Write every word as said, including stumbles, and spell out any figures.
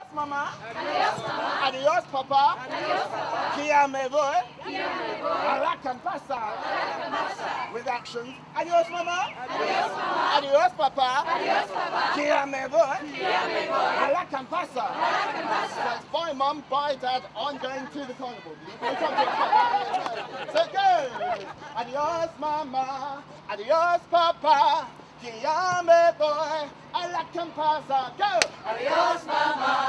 mama. Adios, mama. Adios, papa. Adios, papa. Kia me voy. Kia me voy. A la campasa. With actions. Adios, mama. Adios, mama. Adios, papa. Adios, papa. Kia me voy. Kia me voy. A la campasa. A la campasa. So it's bye, mum. Bye, dad. I'm going to the carnival. So go. Adios, mama. Adios, papa. Kia me voy. A la campasa. Go. Adios, mama.